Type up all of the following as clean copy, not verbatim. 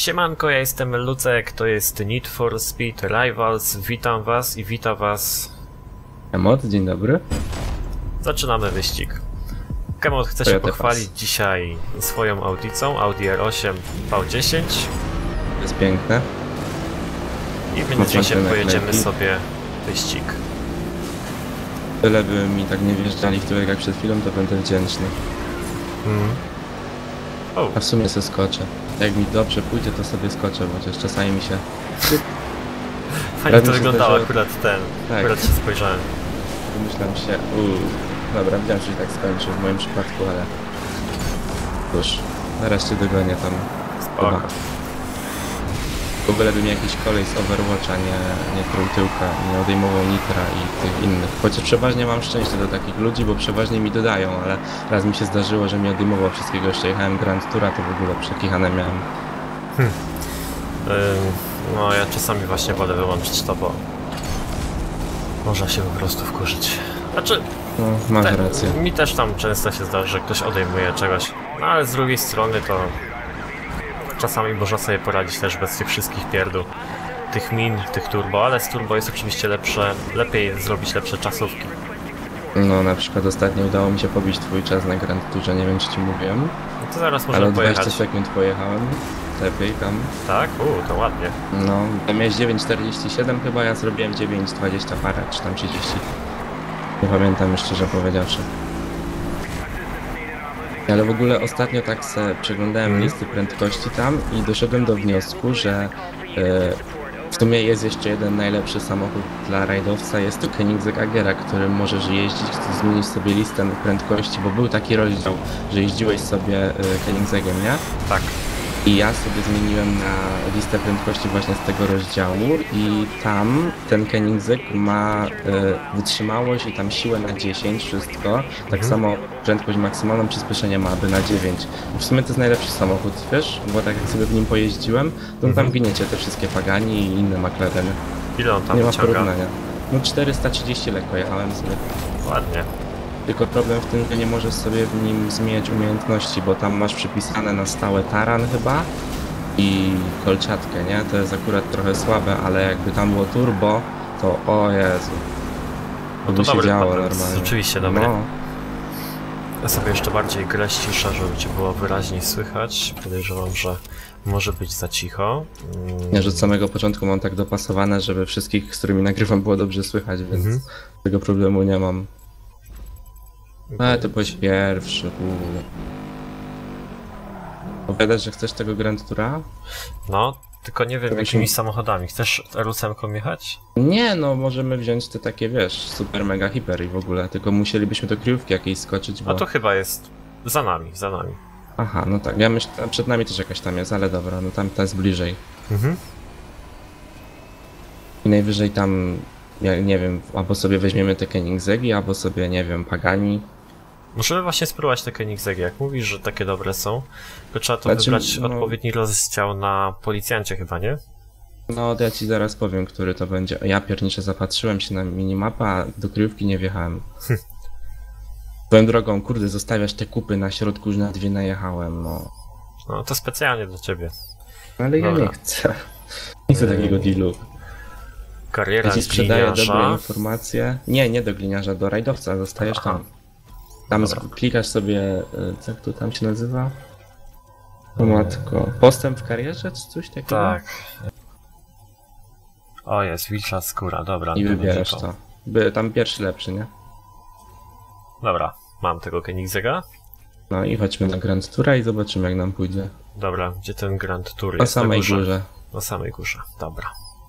Siemanko, ja jestem Lucek, to jest Need for Speed Rivals, witam was i wita was... Kemot, dzień dobry. Zaczynamy wyścig. Kemot chce się pochwalić dzisiaj swoją Audicą, Audi R8 V10. To jest piękne. I w międzyczasie pojedziemy sobie wyścig. Tyle by mi tak nie wjeżdżali w tyłek jak przed chwilą, to będę wdzięczny. A w sumie sobie skoczę. Jak mi dobrze pójdzie, to sobie skoczę, chociaż czasami mi się... Fajnie to wyglądało akurat tak. Akurat się spojrzałem. Myślałem się, dobra, wiedziałem, że się tak skończy w moim przypadku, ale... Cóż, zaraz cię dogonię tam. Spoko. W ogóle by mi jakiś kolej z Overwatcha nie krył tyłka, nie odejmował nitra i tych innych. Chociaż przeważnie mam szczęście do takich ludzi, bo przeważnie mi dodają, ale raz mi się zdarzyło, że mi odejmował wszystkiego. Jeszcze jechałem Grand Toura, to w ogóle przekichane miałem. No ja czasami właśnie wolę wyłączyć to, bo można się po prostu wkurzyć. Znaczy... No, masz rację. Mi też tam często się zdarza, że ktoś odejmuje czegoś, no ale z drugiej strony to... Czasami można sobie poradzić też bez tych wszystkich pierdół, tych min, tych turbo, ale z turbo jest oczywiście lepiej zrobić lepsze czasówki. No na przykład ostatnio udało mi się pobić twój czas na Grand Tourze, nie wiem czy ci mówiłem. No to zaraz możemy ale pojechać. 20 sekund pojechałem, lepiej tam. Tak? To ładnie. No, tam miałeś 9,47 chyba, ja zrobiłem 9,20 parę, czy tam 30. Nie pamiętam już szczerze powiedziawszy. Ale w ogóle ostatnio tak se przeglądałem listy prędkości tam i doszedłem do wniosku, że w sumie jest jeszcze jeden najlepszy samochód dla rajdowca, jest to Koenigsegg Agera, którym możesz jeździć, chcesz zmienić sobie listę prędkości, bo był taki rozdział, że jeździłeś sobie Koenigseggiem, nie? Tak. I ja sobie zmieniłem na listę prędkości właśnie z tego rozdziału i tam ten Koenigsegg ma wytrzymałość i tam siłę na 10, wszystko. Tak samo prędkość maksymalną, przyspieszenie ma aby na 9. I w sumie to jest najlepszy samochód, wiesz? Bo tak jak sobie w nim pojeździłem, to tam gniecie te wszystkie Pagani i inne McLareny. Ile on tam nie ma wyciąga? porównania. No 430 lekko jechałem sobie. Ładnie. Tylko problem w tym, że nie możesz sobie w nim zmieniać umiejętności, bo tam masz przypisane na stałe taran chyba i kolczatkę, nie? To jest akurat trochę słabe, ale jakby tam było turbo, to o Jezu. No to się dobry działo patent, normalnie. rzeczywiście dobry. No. Ja sobie jeszcze bardziej grę ściszę, żeby cię było wyraźniej słychać. Podejrzewam, że może być za cicho. Ja że od samego początku mam tak dopasowane, żeby wszystkich, z którymi nagrywam, było dobrze słychać, więc tego problemu nie mam. Ty byłeś pierwszy, Opowiadasz, że chcesz tego Grand Toura? No, tylko nie wiem jakimi samochodami. Chcesz R8 jechać? Nie, no możemy wziąć te takie, wiesz, super, mega, hiper i w ogóle, tylko musielibyśmy do kryjówki jakiejś skoczyć, bo... A to chyba jest za nami. Aha, no tak, ja myślę, przed nami też jakaś tam jest, ale dobra, no tam ta jest bliżej. I najwyżej tam, ja nie wiem, albo sobie weźmiemy te Koenigseggi, albo sobie, nie wiem, Pagani. Możemy właśnie spróbować te Koenigseggi, jak mówisz, że takie dobre są, to trzeba to wybrać odpowiedni rozdział na policjancie chyba, nie? No to ja ci zaraz powiem, który to będzie. Ja pierniczę zapatrzyłem się na minimapa, a do kryjówki nie wjechałem. Swoją drogą, kurde, zostawiasz te kupy na środku, już na dwie najechałem, no. No to specjalnie dla ciebie. Ale ja nie chcę. Nie chcę takiego dealu. Kariera ja ci sprzedaję gliniarza. dobre informacje. Nie do gliniarza, do rajdowca, zostajesz tam. Tam klikasz sobie, jak to tam się nazywa? O matko, postęp w karierze, czy coś takiego? Tak. O jest, wilcza skóra, dobra. I wybierasz to. Tam pierwszy lepszy, nie? Dobra, mam tego Koenigsegga. No i chodźmy na Grand Toura i zobaczymy jak nam pójdzie. Dobra, gdzie ten Grand Tour jest? Na samej górze. Na samej górze, dobra.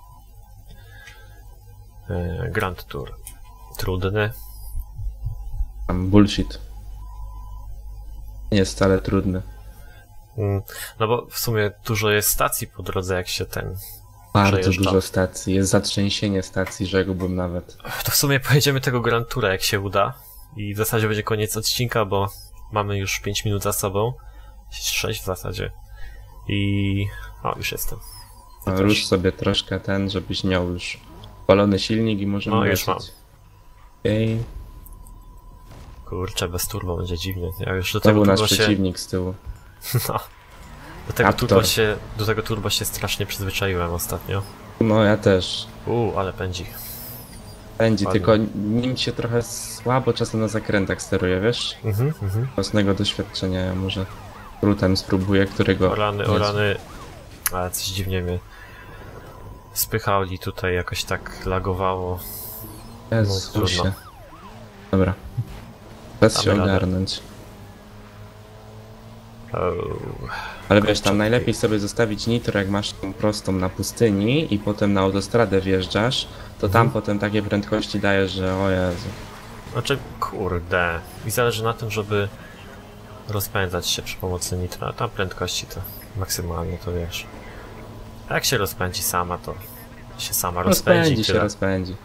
Grand Tour. Trudny. Tam bullshit. Nie jest wcale trudny. No bo w sumie dużo jest stacji po drodze, jak się Bardzo dużo stacji. Jest zatrzęsienie stacji, rzekłbym nawet. To w sumie pojedziemy tego Grand Toura, jak się uda. I w zasadzie będzie koniec odcinka, bo mamy już 5 minut za sobą. 6 w zasadzie. I... O, już jestem. No, rusz sobie troszkę żebyś miał już palony silnik i możemy No, już mam. Okay. Kurczę, bez turbo będzie dziwnie. Ja już do To tego był nasz turbo przeciwnik z tyłu. No. Raptor. Do tego turbo się strasznie przyzwyczaiłem ostatnio. No ja też. Ale pędzi. Będzie, Ładnie. tylko nim się trochę słabo czasem na zakrętach steruje, wiesz? Własnego doświadczenia ja może rutem spróbuję, którego... O rany. Ale coś dziwnie mnie spychali tutaj, jakoś tak lagowało. Jezusie. trudno. Dobra. Czas Damy się radę. ogarnąć. O, Ale wiesz, tam Kurczę, najlepiej sobie zostawić nitro, jak masz tą prostą na pustyni i potem na autostradę wjeżdżasz, to tam potem takie prędkości dajesz, że o Jezu. Znaczy, kurde. I zależy na tym, żeby rozpędzać się przy pomocy nitra. Tam prędkości to maksymalnie, to wiesz. A jak się rozpędzi sama, to się sama rozpędzi. Rozpędzi się, Tyle. rozpędzi.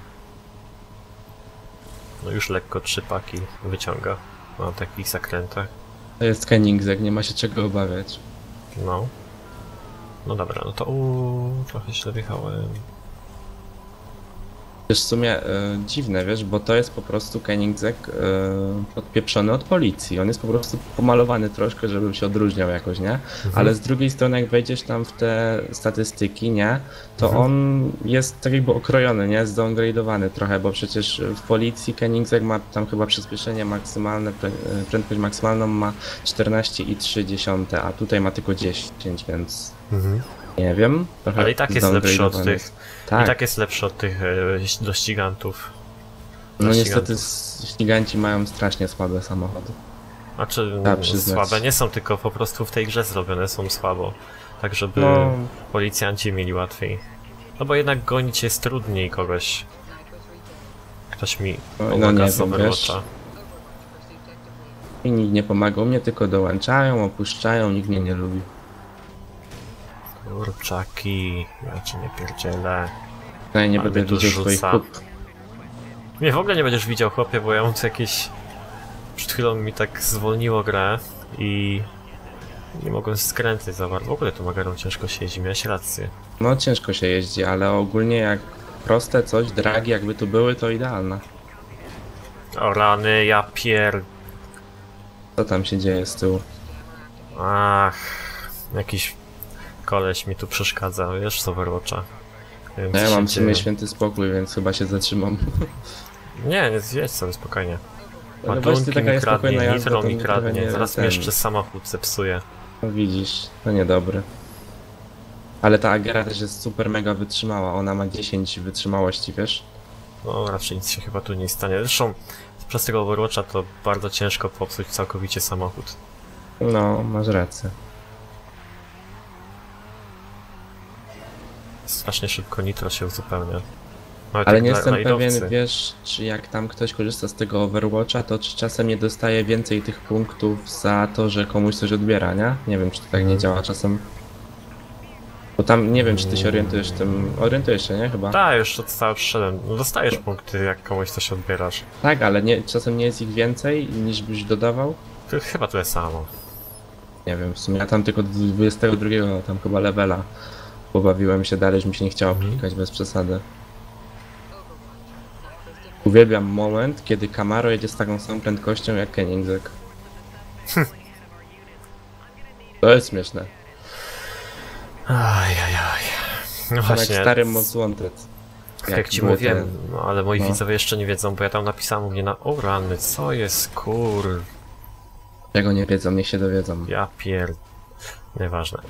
No już lekko 3 paki wyciąga na takich zakrętach. To jest Koenigsegg, nie ma się czego obawiać. No. No dobra, no to trochę źle wjechałem. Wiesz, w sumie dziwne, wiesz, bo to jest po prostu Koenigsegg odpieprzony od policji. On jest po prostu pomalowany troszkę, żeby się odróżniał jakoś, nie? Ale z drugiej strony, jak wejdziesz tam w te statystyki, nie? To on jest tak jakby okrojony, nie? Zdowngradowany trochę, bo przecież w policji Koenigsegg ma tam chyba przyspieszenie maksymalne, prędkość maksymalną ma 14,3, a tutaj ma tylko 10, więc nie wiem. Trochę Ale i tak jest lepszy od zdowngradowany tych. jest. I tak jest lepszy od tych dościgantów. No niestety Dościgantów. ściganci mają strasznie słabe samochody. Znaczy, Trzeba przyznać. słabe nie są, tylko po prostu w tej grze zrobione są słabo. Tak, żeby No. policjanci mieli łatwiej. No bo jednak gonić jest trudniej kogoś. Ktoś mi No, pomaga nie z wiem, Overwatcha. I nikt nie pomaga, mnie tylko dołączają, opuszczają, nikt mnie nie lubi. Kurczaki, ja cię nie pierdzielę. No i nie Ale będę mnie tu widział swoich rzuca. kup. Mnie w ogóle nie będziesz widział, chłopie, bo ja mam tu jakieś... Przed chwilą mi tak zwolniło grę i... Nie mogłem skręcać za bardzo. W ogóle tu magarą ciężko się jeździ, miałeś rację. No ciężko się jeździ, ale ogólnie jak proste coś, dragi jakby tu były, to idealne. O rany, ja Co tam się dzieje z tyłu? Ach, jakiś koleś mi tu przeszkadza, wiesz, z Overwatcha. Nie wiem, No co ja się mam w sumie dzieje. święty spokój, więc chyba się zatrzymam. Nie, zjedź sobie spokojnie. Ale Ładunki właśnie taka mi jest spokojna kradnie, jazda, nitro to mi mnie trochę kradnie, nie zaraz mi ten. jeszcze samochód zepsuje. No widzisz, to niedobre. Ale ta Agera też jest super mega wytrzymała, ona ma 10 wytrzymałości, wiesz? No, raczej nic się chyba tu nie stanie. Zresztą przez tego Overwatcha to bardzo ciężko popsuć całkowicie samochód. No, masz rację. Strasznie szybko nitro się uzupełnia. Nawet Ale jak nie na jestem rajdowcy. pewien, wiesz, czy jak tam ktoś korzysta z tego Overwatcha, to czy czasem nie dostaje więcej tych punktów za to, że komuś coś odbiera, nie? Nie wiem, czy to tak nie działa czasem. Bo tam, nie wiem, czy ty się orientujesz w tym... Orientujesz się, nie? Chyba. Tak, już od cały przyszedłem. No, dostajesz punkty, jak komuś coś odbierasz. Tak, ale nie, czasem nie jest ich więcej niż byś dodawał? To chyba tyle samo. Nie wiem, w sumie ja tam tylko do 22 tam chyba levela pobawiłem się dalej, już mi się nie chciało klikać bez przesady. Uwielbiam moment, kiedy Camaro jedzie z taką samą prędkością jak Koenigsegg. To jest śmieszne. Ajajaj. No Tak jak właśnie, starym Most Wanted. jak ci były mówiłem, te- no ale moi no. widzowie jeszcze nie wiedzą, bo ja tam napisałem u mnie na... O rany, co jest, Czego nie wiedzą, niech się dowiedzą. Ja pier... Nieważne.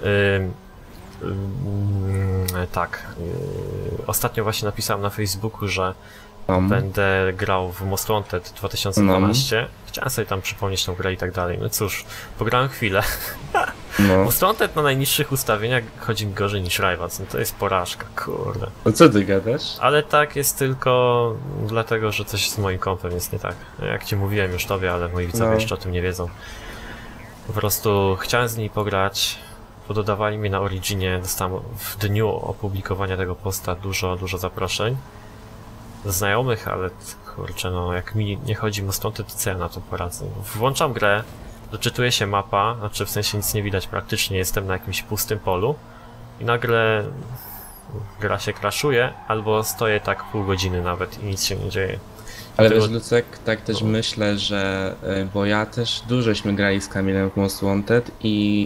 Tak. Ostatnio właśnie napisałem na Facebooku, że będę grał w Most Wanted 2012. Chciałem sobie tam przypomnieć tą grę i tak dalej. No cóż, pograłem chwilę. No. Most Wanted na najniższych ustawieniach chodzi mi gorzej niż Rivals. No to jest porażka, kurde. No co ty gadasz? Ale tak jest tylko dlatego, że coś z moim kompem jest nie tak. Jak ci mówiłem już tobie, ale moi widzowie No. jeszcze o tym nie wiedzą. Po prostu chciałem z niej pograć, pododawali mi na Originie, dostałem w dniu opublikowania tego posta dużo zaproszeń znajomych, ale kurczę, no jak mi nie chodzi Most Wanted, to co ja na to poradzę? Włączam grę, doczytuje się mapa, znaczy w sensie nic nie widać praktycznie, jestem na jakimś pustym polu i nagle gra się crashuje, albo stoję tak pół godziny nawet i nic się nie dzieje. Ale Tego- wiesz, Lucek, tak też myślę, że... Bo ja też dużośmy grali z Kamilem w Most Wanted i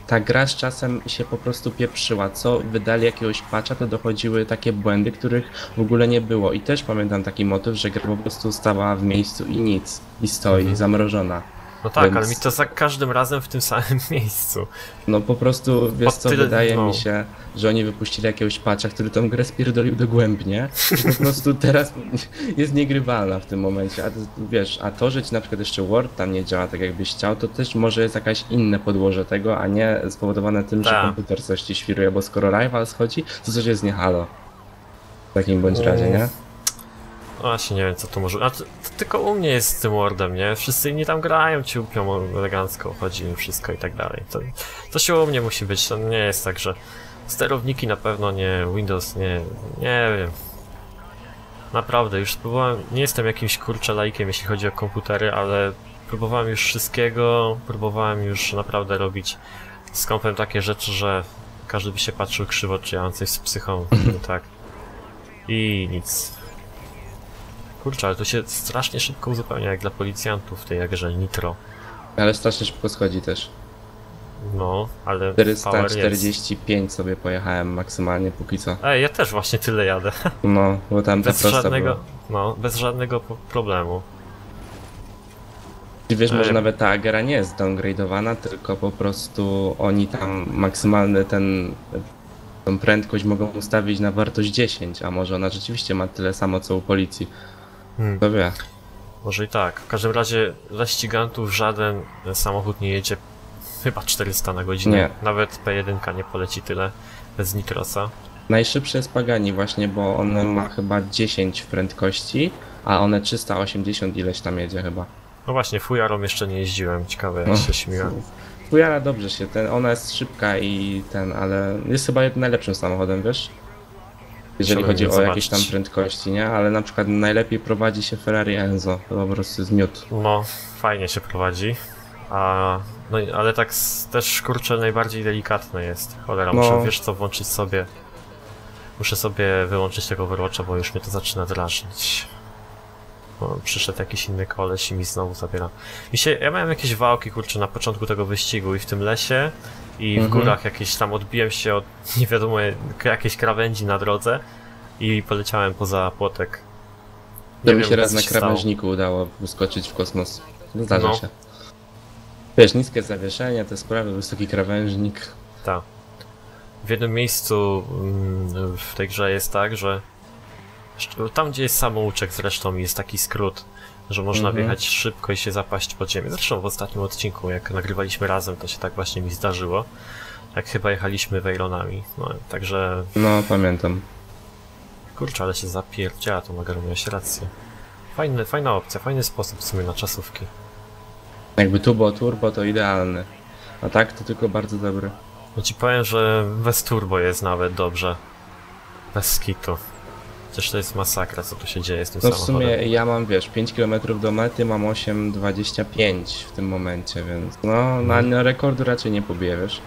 ta gra z czasem się po prostu pieprzyła. Co wydali jakiegoś patcha, to dochodziły takie błędy, których w ogóle nie było. I też pamiętam taki motyw, że gra po prostu stała w miejscu i nic. I stoi, zamrożona. No tak, Więc- ale mi to za każdym razem w tym samym miejscu. No po prostu, wiesz co, tyle- wydaje no. mi się, że oni wypuścili jakiegoś patcha, który tą grę spierdolił dogłębnie i po prostu teraz jest niegrywalna w tym momencie. A wiesz, a to, że ci na przykład jeszcze Word tam nie działa tak jakbyś chciał, to też może jest jakaś inne podłoże tego, a nie spowodowane tym, że Tak. komputer coś ci świruje, bo skoro Rival schodzi, to coś jest nie halo. W takim bądź razie, nie? No właśnie nie wiem co to może. A to tylko u mnie jest z tym Wordem, nie? Wszyscy inni tam grają, ciupią elegancko, chodzi im wszystko i tak dalej. To się u mnie musi być, to nie jest tak, że sterowniki na pewno nie, Windows nie wiem. Naprawdę, już próbowałem, nie jestem jakimś kurczę laikiem jeśli chodzi o komputery, ale próbowałem już wszystkiego, próbowałem już naprawdę robić z kompem takie rzeczy, że każdy by się patrzył krzywo, czy ja mam coś z psychą, tak. I nic. Kurczę, ale to się strasznie szybko uzupełnia, jak dla policjantów w tej grze Nitro. Ale strasznie szybko schodzi też. No, ale power jest. 445 sobie pojechałem maksymalnie póki co. Ej, ja też właśnie tyle jadę. No, bo tam ta Bez prosta żadnego, była. no, bez żadnego problemu. Ty wiesz, może Ej. nawet ta Agera nie jest downgrade'owana, tylko po prostu oni tam maksymalny tą prędkość mogą ustawić na wartość 10, a może ona rzeczywiście ma tyle samo co u policji. Kto wie. Może i tak. W każdym razie dla ścigantów żaden samochód nie jedzie chyba 400 na godzinę. Nie. Nawet P1 nie poleci tyle bez Nitrosa. Najszybsze jest Pagani właśnie, bo on ma chyba 10 w prędkości, a one 380 ileś tam jedzie chyba. No właśnie, Fujarą jeszcze nie jeździłem, ciekawe jak No. się śmiga. Fujara dobrze się, ona jest szybka ale jest chyba najlepszym samochodem, wiesz? Jeżeli Chciałbym chodzi o zobaczyć. jakieś tam prędkości, nie? Ale na przykład najlepiej prowadzi się Ferrari Enzo, to po prostu jest miód. No, fajnie się prowadzi. No ale tak też kurczę najbardziej delikatne jest. Cholera, No. muszę wiesz co włączyć sobie. Muszę sobie wyłączyć tego Overwatcha, bo już mnie to zaczyna drażnić. O, przyszedł jakiś inny koleś i mi znowu zabiera. Ja miałem jakieś wałki kurczę na początku tego wyścigu i w tym lesie i w górach jakieś tam odbiłem się od nie wiadomo jakiejś krawędzi na drodze i poleciałem poza płotek. To mi wiem, się raz co na się stało. krawężniku udało wyskoczyć w kosmos. Zdarza No. się. Wiesz, niskie zawieszenie, te sprawy, wysoki krawężnik. Tak. W jednym miejscu w tej grze jest tak, że tam gdzie jest samouczek zresztą jest taki skrót, że można wjechać szybko i się zapaść pod ziemię. Zresztą w ostatnim odcinku, jak nagrywaliśmy razem, to się tak właśnie mi zdarzyło. Jak chyba jechaliśmy Veyronami. No, także No, pamiętam. kurczę, ale się zapierdziała tą nagrę, miałeś rację. Fajna opcja, fajny sposób w sumie na czasówki. Jakby turbo to idealny. A tak to tylko bardzo dobry. No ci powiem, że bez turbo jest nawet dobrze. Bez skitu. Przecież to jest masakra, co tu się dzieje z tym No w samochodem. sumie ja mam, wiesz, 5 km do mety, mam 8,25 w tym momencie, więc no na rekordu raczej nie pobiję, wiesz.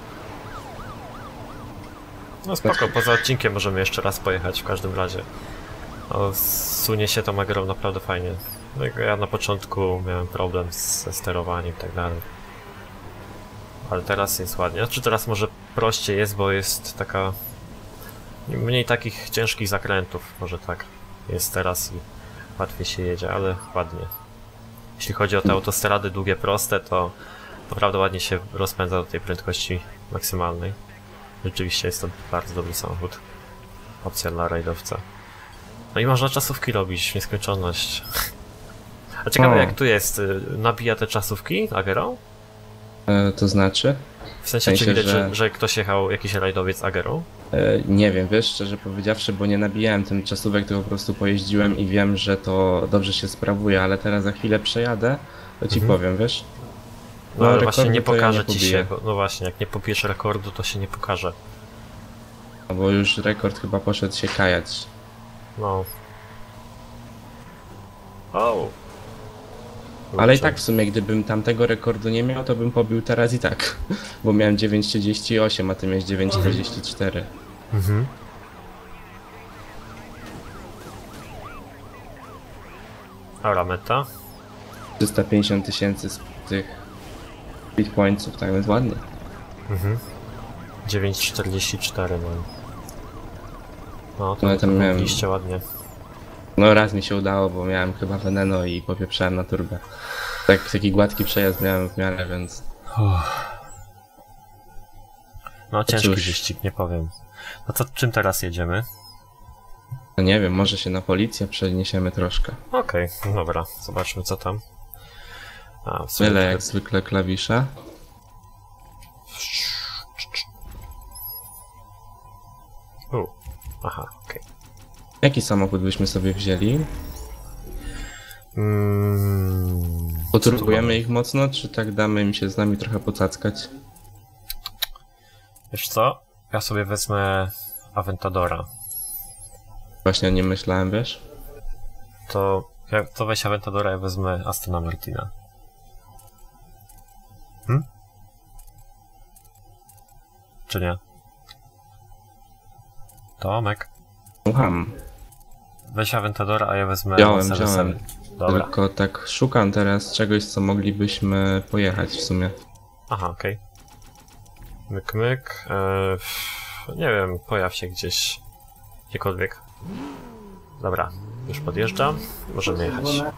No spoko, poza odcinkiem możemy jeszcze raz pojechać w każdym razie. No, sunie się tą grą naprawdę fajnie. No, ja na początku miałem problem ze sterowaniem i tak dalej. Ale teraz jest ładnie. Znaczy teraz może prościej jest, bo jest taka... Mniej takich ciężkich zakrętów, może tak jest teraz i łatwiej się jedzie, ale ładnie. Jeśli chodzi o te autostrady długie, proste, to naprawdę ładnie się rozpędza do tej prędkości maksymalnej. Rzeczywiście jest to bardzo dobry samochód. Opcja dla rajdowca. No i można czasówki robić w nieskończoność. A ciekawe jak tu jest, nabija te czasówki Agerą? To znaczy? W sensie, czy sensie, widać, że- że ktoś jechał, jakiś rajdowiec Agerą? Nie wiem, wiesz, szczerze powiedziawszy, bo nie nabijałem tym czasówek, tylko po prostu pojeździłem i wiem, że to dobrze się sprawuje, ale teraz za chwilę przejadę, to ci powiem, wiesz? No ale rekordu właśnie nie to ja pokaże nie ci pobiję. się, no właśnie, jak nie pobijesz rekordu, to się nie pokaże. No bo już rekord chyba poszedł się kajać. No. O! Ale i tak w sumie, gdybym tamtego rekordu nie miał, to bym pobił teraz i tak. Bo miałem 9,38, a ty miałeś 9,44. Mhm. Dobra, meta. 350 000 z tych bitcoinsów, tak więc ładnie. Mhm. 9,44 mam. No, to No, ja tam miałem- mogliście ładnie. No raz mi się udało, bo miałem chyba veneno i popieprzałem na turbę. Tak, taki gładki przejazd miałem w miarę, więc... No, ciężki Cóż. wyścig, nie powiem. No to czym teraz jedziemy? No nie wiem, może się na policję przeniesiemy troszkę. Okej, dobra, zobaczmy co tam. A, w sumie Mylę trochę- jak zwykle klawisze. Aha, okej. Jaki samochód byśmy sobie wzięli? Co tu Poturbujemy mamy? ich mocno, czy tak damy im się z nami trochę pocackać? Wiesz co? Ja sobie wezmę Aventadora. Właśnie o nim myślałem, wiesz? To weź Aventadora, ja wezmę Astona Martina. Czy nie? Tomek. Słucham. Weź Aventadora, a ja wezmę Wziąłem, Monster wziąłem. Seven. Dobra. Tylko tak szukam teraz czegoś, co moglibyśmy pojechać w sumie. Aha, okej. Myk, myk. Nie wiem, pojaw się gdzieś. Gdziekolwiek. Dobra, już podjeżdżam. Możemy jechać. Dispatch,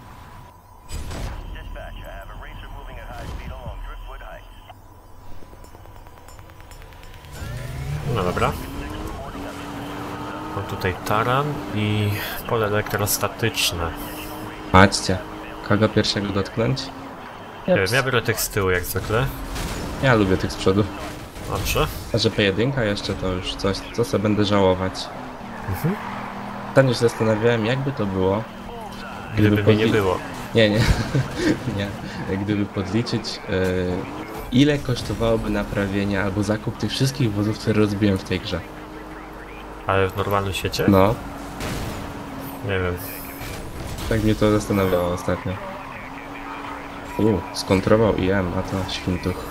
I have a racer moving at high speed along Driftwood Heights. No dobra. Mam tutaj taran i pole elektrostatyczne. Patrzcie. Kogo pierwszego dotknąć? Nie wiem, ja biorę tych z tyłu jak zwykle. Ja lubię tych z przodu. Dobrze. A że pojedynka jeszcze to już coś, co sobie będę żałować. Mhm. Ostatnio się zastanawiałem, jakby to było, Gdyby mnie nie podli- było. Nie, nie. Nie. Gdyby podliczyć, ile kosztowałoby naprawienie albo zakup tych wszystkich wozów, które rozbiłem w tej grze. Ale w normalnym świecie? No, Nie wiem. tak mnie to zastanawiało ostatnio. Skontrował IM, a to świntuch.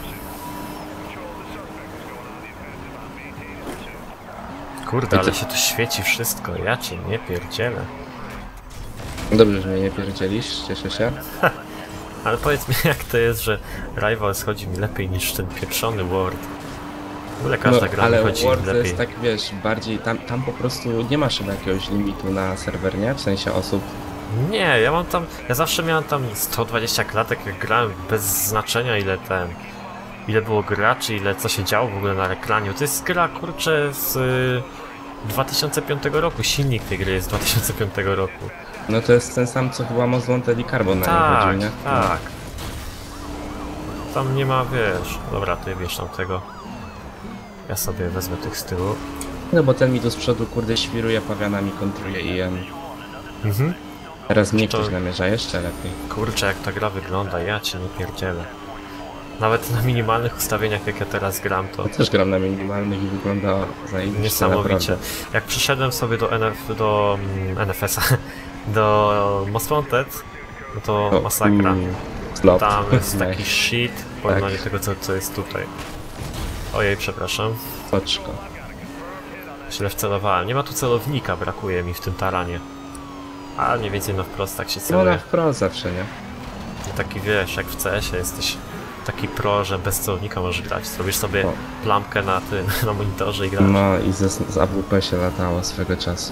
Kurde, ale się tu świeci wszystko. Ja cię nie pierdzielę. Dobrze, że mnie nie pierdzielisz, cieszę się. Ale powiedz mi, jak to jest, że Rival schodzi mi lepiej niż ten pieprzony Word. W ogóle każda gra mi ale chodzi Word to lepiej. jest tak, wiesz, bardziej, tam po prostu nie masz chyba jakiegoś limitu na serwer, nie? W sensie osób. Nie, ja zawsze miałem tam 120 klatek, jak grałem bez znaczenia ile było graczy, ile co się działo w ogóle na ekranie. To jest gra, kurczę, z 2005 roku, silnik tej gry jest z 2005 roku. No to jest ten sam, co chyba Most Wanted i Carbon na nie chodził, nie? Tak. Tam nie ma, wiesz... Dobra, ty wiesz tam tego. Ja sobie wezmę tych z tyłu. No bo ten mi tu z przodu, kurde, świruje pawianami, kontruje IM. Mhm. Teraz mnie To- ktoś namierza jeszcze lepiej. Kurczę, jak ta gra wygląda, ja cię nie pierdzielę. Nawet na minimalnych ustawieniach, jak ja teraz gram, to Ja też gram na minimalnych i wygląda zajebiście, niesamowicie. naprawdę. Jak przyszedłem sobie do NFS-a, do Most Wanted, no to masakra. Slop. Tam jest Nice. taki shit w porównaniu do tego, co jest tutaj. Ojej, przepraszam. Oczko. Źle wcelowałem. Nie ma tu celownika, brakuje mi w tym taranie. A mniej więcej no wprost tak się No celuje. na wprost zawsze, nie? I taki wiesz, jak w CS-ie jesteś taki pro, że bez celownika możesz grać. Zrobisz sobie O. plamkę na tym, na monitorze i grasz. No i z AWP się latało swego czasu.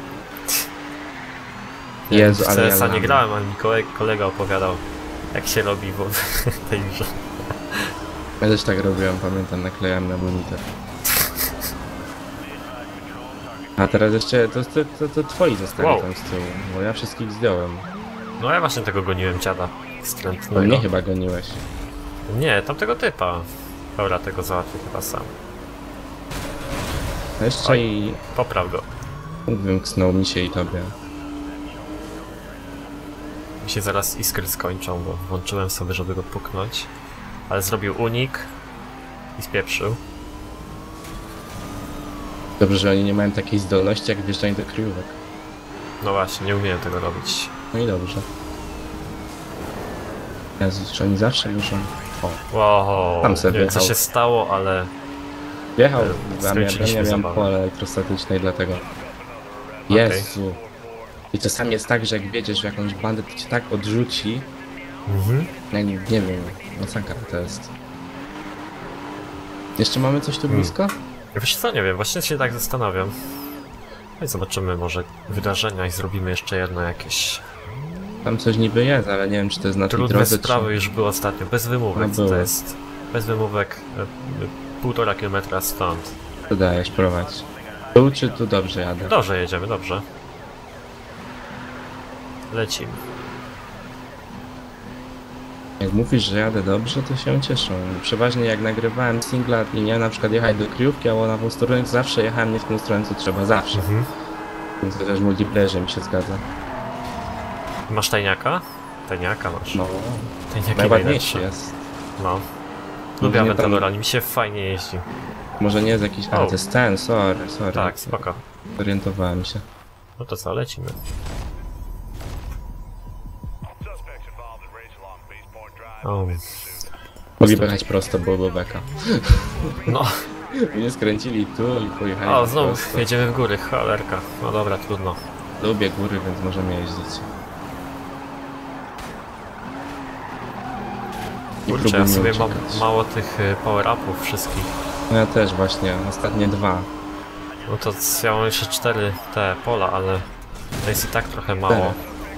Jezu, w ale CS-a ja nie grałem, ale mi kolega opowiadał, jak się robi w tej grze. Ja też tak robiłem, pamiętam, naklejałem na monitor. A teraz jeszcze, to twoi zostali Wow. tam z tyłu, bo ja wszystkich zdjąłem. No ja właśnie tego goniłem dziada No wstrętnego. mnie chyba goniłeś. Nie, tamtego typa. Dobra, tego załatwię chyba sam. Jeszcze Oj. i Popraw go. wymknął mi się i tobie. Mi się zaraz iskry skończą, bo włączyłem sobie, żeby go puknąć. Ale zrobił unik i spieprzył. Dobrze, że oni nie mają takiej zdolności jak wjeżdżanie do kryjówek. No właśnie, nie umiem tego robić. No i dobrze. Jezus, czy oni zawsze muszą... O, Wow, Tam sobie nie wiem co wjechał. się stało, ale wjechał, skończyliśmy ja miałem zabawę. pole elektrostatyczne i dlatego... Okej. Jezu. I czasami jest tak, że jak wiedziesz w jakąś bandę, to cię tak odrzuci. Mhm. Ja nie wiem, masakra to jest. Jeszcze mamy coś tu blisko? Wiesz co, nie wiem, właśnie się tak zastanawiam. No i zobaczymy może wydarzenia i zrobimy jeszcze jedno jakieś. Tam coś niby jest, ale nie wiem, czy to jest na tej Trudne drodze, sprawy już były ostatnio, bez wymówek, No co to było. jest? Bez wymówek 1,5 kilometra stąd. czy tu dajesz prowadź? Tu czy tu dobrze jadę? Dobrze jedziemy, dobrze. Lecimy. Jak mówisz, że jadę dobrze, to się cieszę. Przeważnie jak nagrywałem singla i miałem na przykład jechać do kryjówki albo na tą stronę, zawsze jechałem nie w tą stronę, co trzeba, zawsze. Więc chociaż w multiplayerze mi się zgadza. Masz tajniaka? Tajniaka masz. No, Tajniaki najładniejszy najlepsze. jest. No. Lubię nie tam- Aventadora, mi się fajnie jeździ. Może nie jest jakiś... A, O. to jest ten, sorry. Tak, spoko. Orientowałem się. No to co, lecimy. Suspects involved in race along Base Point Drive. O, Mogli jechać prosto, byłoby beka. no. Nie skręcili tu i pojechali O, znowu prosto. jedziemy w góry, cholerka. No dobra, trudno. Lubię góry, więc możemy jeździć. I Kurczę, ja próbujmy sobie mam uciekać. mało tych power-upów wszystkich. No ja też właśnie, ostatnie 2. No to ja mam jeszcze 4 te pola, ale to jest i tak trochę mało. 4.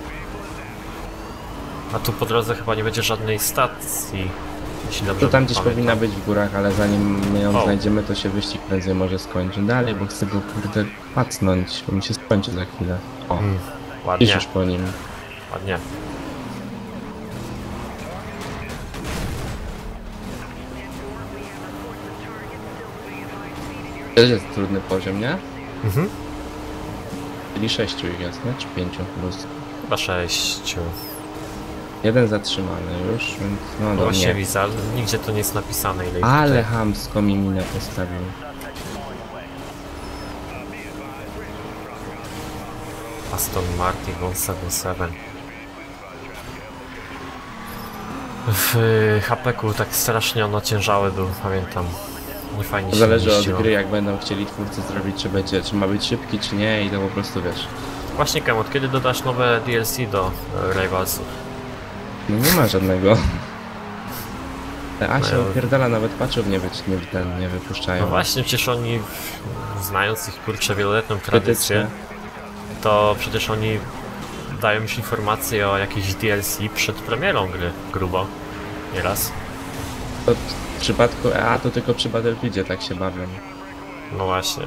A tu po drodze chyba nie będzie żadnej stacji. Jeśli dobrze To tam gdzieś pamiętam. powinna być w górach, ale zanim my ją O. znajdziemy, to się wyścig prędzej może skończy. Dalej, bo chcę go kurde pacnąć, bo mi się skończy za chwilę. O, Ładnie, idź już po nim. ładnie. To jest trudny poziom, nie? Mhm. Czyli 6 ich jest, nie? Czy 5 plus. Chyba 6. Jeden zatrzymany już, więc no No dobra, właśnie nie. widzę, ale nigdzie to nie jest napisane ile ich Ale tutaj. chamsko mi minę postawił. Aston Martin 177. W HP-ku tak strasznie on ociężały był, pamiętam. Nie fajnie To się zależy od mieściło. gry, jak będą chcieli twórcy zrobić, czy ma być szybki, czy nie i to po prostu wiesz. Właśnie Kemot, kiedy dodasz nowe DLC do Rivalsów? No nie ma żadnego. A się No, opierdala, nawet patchów nie wypuszczają. No właśnie, przecież oni, znając ich kurczę wieloletnią tradycję, Krytycznie. to przecież oni dają już informacje o jakiejś DLC przed premierą gry, grubo. Nieraz. To w przypadku EA to tylko przy Battlefieldzie tak się bawią. No właśnie.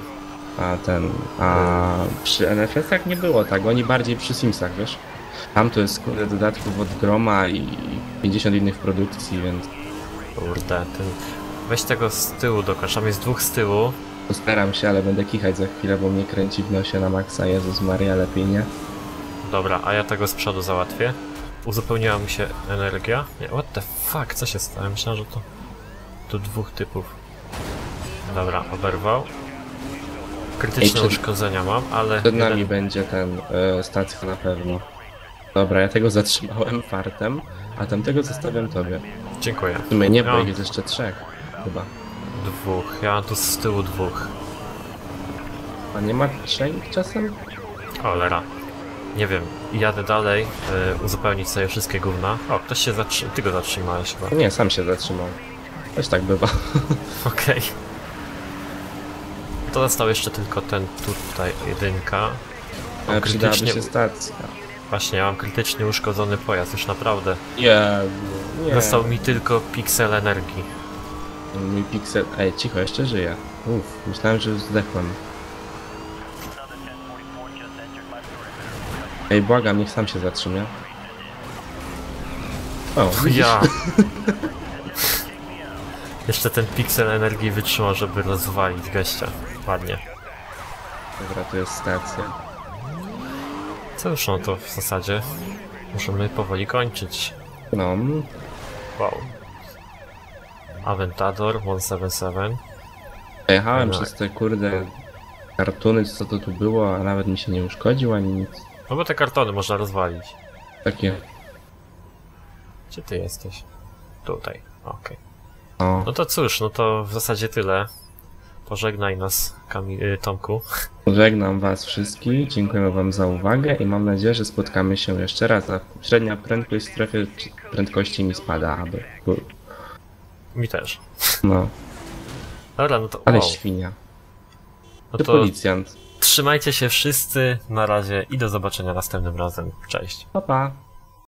A przy NFS-ach nie było tak, oni bardziej przy Simsach, wiesz? Tam to jest kurde dodatków od Groma i 50 innych produkcji, więc Kurde, ten... Weź tego z tyłu dokończ, tam jest 2 z tyłu. postaram się, ale będę kichać za chwilę, bo mnie kręci w nosie na maksa, Jezus Maria, lepiej nie. Dobra, a ja tego z przodu załatwię. Uzupełniła mi się energia. Nie, what the fuck, co się stało? Myślałem, że to... Tu 2 typów. Dobra, oberwał. Krytyczne Ej, przed- uszkodzenia mam, ale... Przed nami jeden- będzie ten stacja na pewno. Dobra, ja tego zatrzymałem fartem, a tamtego zostawiam tobie. Dziękuję. W sumie nie, bo Ja- ich jest jeszcze 3 chyba. 2. Ja mam tu z tyłu 2. A nie ma 3 czasem? Cholera. Nie wiem, jadę dalej, uzupełnić sobie wszystkie gówna. O, ktoś się zatrzymał. Ty go zatrzymałeś chyba. Nie, sam się zatrzymał. Też tak bywa. Okej. To został jeszcze tylko ten tutaj jedynka. Ale przydałaby krytycznie- się stacja. Właśnie, ja mam krytycznie uszkodzony pojazd, już naprawdę. Nie. Został mi tylko piksel energii. Mój piksel... Ej, cicho, jeszcze żyję. Uff, myślałem, że już zdechłem. Ej, błagam, niech sam się zatrzyma. O, Ja! Jeszcze ten piksel energii wytrzymał, żeby rozwalić gościa. Ładnie. dobra, to jest stacja. Co już no to w zasadzie? Możemy powoli kończyć. No, Wow. Aventador 177. jechałem No. przez te kurde kartuny, co to tu było, a nawet mi się nie uszkodził ani nic. No bo te kartony można rozwalić. Takie, Gdzie ty jesteś? Tutaj. Okej. o. No to cóż, no to w zasadzie tyle. Pożegnaj nas, Tomku. Żegnam was wszystkich, dziękuję wam za uwagę i mam nadzieję, że spotkamy się jeszcze raz, a średnia prędkość w strefie prędkości mi spada, aby... Mi też. No. Dobra, no to Ale wow. świnia. No Ty to policjant. trzymajcie się wszyscy, na razie i do zobaczenia następnym razem. Cześć. Pa, pa.